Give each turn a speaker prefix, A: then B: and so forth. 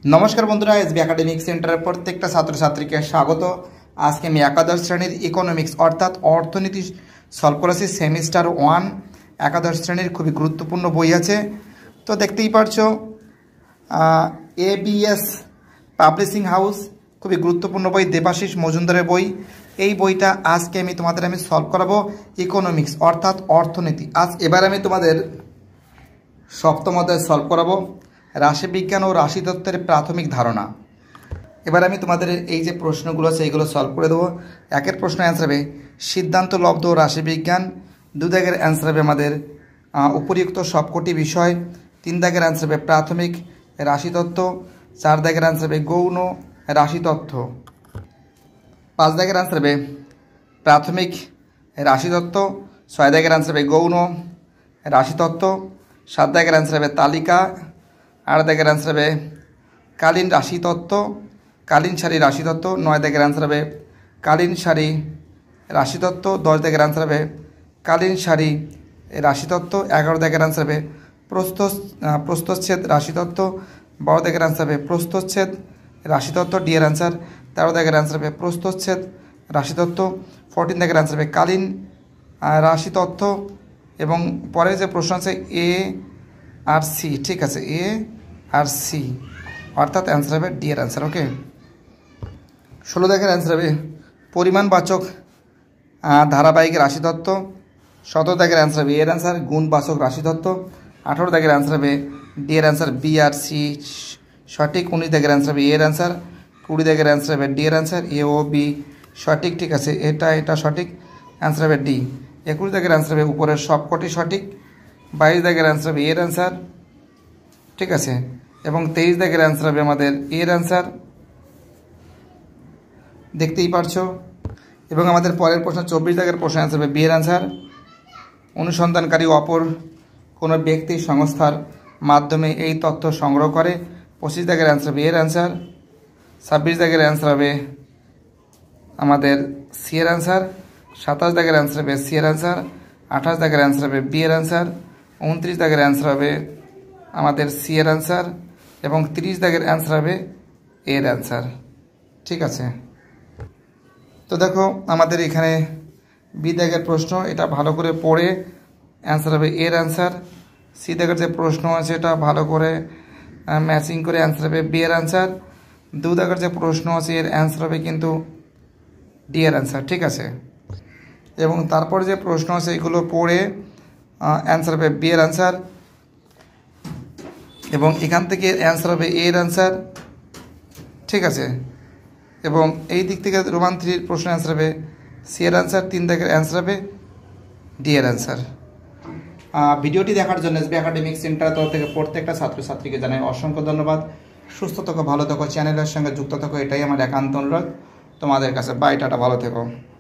A: নমস্কার বন্ধুরা, SB academic সেন্টারের প্রত্যেকটা ছাত্রছাত্রীকে স্বাগত। আজকে আমি একাদশ শ্রেণীর ইকোনমিক্স অর্থাৎ অর্থনীতি সলভ করেছি সেমিস্টার 1 একাদশ শ্রেণীর খুবই গুরুত্বপূর্ণ বই আছে। তো দেখতেই পারছো ABS পাবলিশিং হাউস, খুবই গুরুত্বপূর্ণ বই, দেবাশিস মজুমদারের বই। এই বইটা আজকে আমি তোমাদের সলভ করাবো ইকোনমিক্স অর্থাৎ অর্থনীতি। এবার আমি তোমাদের সপ্তম অধ্যায় সলভ করাবো রাশিবিজ্ঞান ও রাশিতত্ত্বের প্রাথমিক ধারণা। এবার আমি তোমাদের এই যে প্রশ্নগুলো আছে এইগুলো সলভ করে দেবো। একের প্রশ্ন অ্যান্সার হবে সিদ্ধান্ত লব্ধ রাশিবিজ্ঞান। 2 দাগের অ্যান্সার হবে আমাদের উপরিউক্ত সবকটি বিষয়। 3 দাগের অ্যান্সার হবে প্রাথমিক রাশিতত্ত্ব। 4 দাগের অ্যান্সার হবে গৌণ রাশিতত্ত্ব। 5 দাগের অ্যান্সার হবে প্রাথমিক রাশিতত্ত্ব। 6 দাগের অ্যান্সার হবে গৌণ রাশিতত্ত্ব। 7 দাগের অ্যান্সার হবে তালিকা। 8 দাগের অ্যান্সার হবে কালীন রাশিতত্ত্ব, কালীন সারি রাশিতত্ত্ব। 9 দাগের অ্যান্সার হবে কালীন সারি রাশিতত্ত্ব। 10 দাগের অ্যান্সার হবে কালীন সারি রাশিতত্ত্ব। 11 দাগের অ্যান্সার হবে প্রস্থচ্ছেদ রাশিতত্ত্ব। 12 দাগের অ্যান্সার হবে প্রস্থচ্ছেদ রাশিতত্ত্ব, ডি এর অ্যান্সার। 13 দাগের অ্যান্সার হবে প্রস্থচ্ছেদ রাশিতত্ত্ব। 14 দাগের অ্যান্সার হবে কালীন রাশিতত্ত্ব। এবং পরে যে প্রশ্ন আছে এ আর সি, ঠিক আছে, এ আর সি, অর্থাৎ অ্যান্সার হবে ডি এর অ্যান্সার। ওকে। 16 দাগের অ্যান্সার হবে পরিমাণবাচক ধারাবাহিক রাশিতত্ত্ব। 17 দাগের অ্যান্সার হবে এর অ্যান্সার গুণবাচক রাশিতত্ত্ব। 18 দাগের অ্যান্সার হবে ডি এর অ্যান্সার বি আর সি সঠিক। 19 দাগের অ্যান্সার হবে এর অ্যান্সার। 20 দাগের অ্যান্সার হবে ডি এর অ্যান্সার এ ও বি সঠিক, ঠিক আছে, এটা সঠিক, অ্যান্সার হবে ডি। 21 দাগের অ্যান্সার হবে উপরের সবকটি সঠিক। 22 দাগের অ্যান্সার হবে এর অ্যান্সার, ঠিক আছে, এবং 23 দাগের অ্যান্সার হবে আমাদের এর অ্যান্সার, দেখতেই পারছো। এবং আমাদের পরের প্রশ্ন 24 দাগের প্রশ্ন অ্যান্সার হবে বি এর অ্যান্সার। অনুসন্ধানকারী অপর কোনো ব্যক্তি সংস্থার মাধ্যমে এই তথ্য সংগ্রহ করে। 25 দাগের অ্যান্সার হবে এর অ্যান্সার। 26 দাগের অ্যান্সার হবে আমাদের সি এর অ্যান্সার। 27 দাগের অ্যান্সার হবে সি এর অ্যান্সার। 28 দাগের অ্যান্সার হবে বি এর অ্যান্সার। 29 দাগের অ্যান্সার হবে আমাদের সি এর অ্যান্সার এবং 30 দাগের অ্যান্সার হবে এর অ্যান্সার, ঠিক আছে। তো দেখো আমাদের এখানে বি দাগের প্রশ্ন, এটা ভালো করে পড়ে অ্যান্সার হবে এর অ্যান্সার। সি দাগের যে প্রশ্ন আছে এটা ভালো করে ম্যাচিং করে অ্যান্সার হবে বি এর অ্যান্সার। 2 দাগের যে প্রশ্ন আছে এর অ্যান্সার হবে কিন্তু ডি এর অ্যান্সার, ঠিক আছে। এবং তারপর যে প্রশ্ন আছে এগুলো পড়ে অ্যান্সার হবে বি এর অ্যান্সার এবং এখান থেকে অ্যান্সার হবে এর অ্যান্সার, ঠিক আছে। এবং এই দিক থেকে রোমান 3 প্রশ্ন অ্যান্সার হবে সি এর অ্যান্সার। 3 দাগের অ্যান্সার হবে ডি এর অ্যান্সার। ভিডিওটি দেখার জন্য এসবি একাডেমিক সেন্টার তরফ থেকে প্রত্যেকটা ছাত্রছাত্রীকে জানাই অসংখ্য ধন্যবাদ। সুস্থ থাকো, ভালো থাকো, চ্যানেলের সঙ্গে যুক্ত থাকো, এটাই আমার একান্ত অনুরোধ তোমাদের কাছে। বাই, টাটা, ভালো থেকো।